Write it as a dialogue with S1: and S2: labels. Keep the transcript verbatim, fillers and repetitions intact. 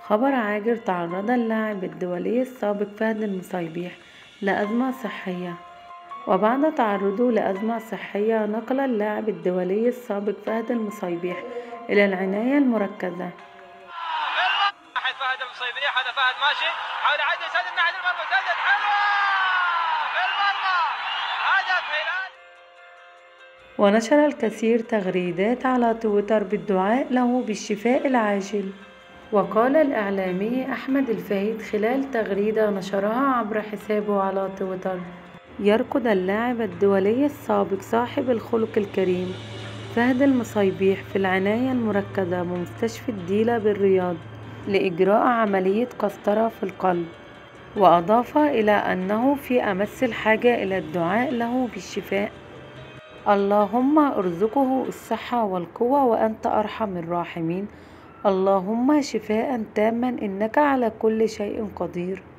S1: خبر عاجل: تعرض اللاعب الدولي السابق فهد المصيبيح لأزمة صحية. وبعد تعرضه لأزمة صحية نقل اللاعب الدولي السابق فهد المصيبيح إلى العناية المركزة.
S2: فهد المصيبيح هذا فهد ماشي حاول يعدي يسدد ناحية المرمى، سدد حلوة في المرمى، هدف هلال.
S1: ونشر الكثير تغريدات على تويتر بالدعاء له بالشفاء العاجل. وقال الإعلامي أحمد الفايد خلال تغريدة نشرها عبر حسابه على تويتر: يرقد اللاعب الدولي السابق صاحب الخلق الكريم فهد المصيبيح في العناية المركزة بمستشفى الديلة بالرياض لإجراء عملية قسطرة في القلب. وأضاف إلى أنه في أمس الحاجة إلى الدعاء له بالشفاء. اللهم ارزقه الصحة والقوة وأنت أرحم الراحمين. اللهم شفاء تاما إنك على كل شيء قدير.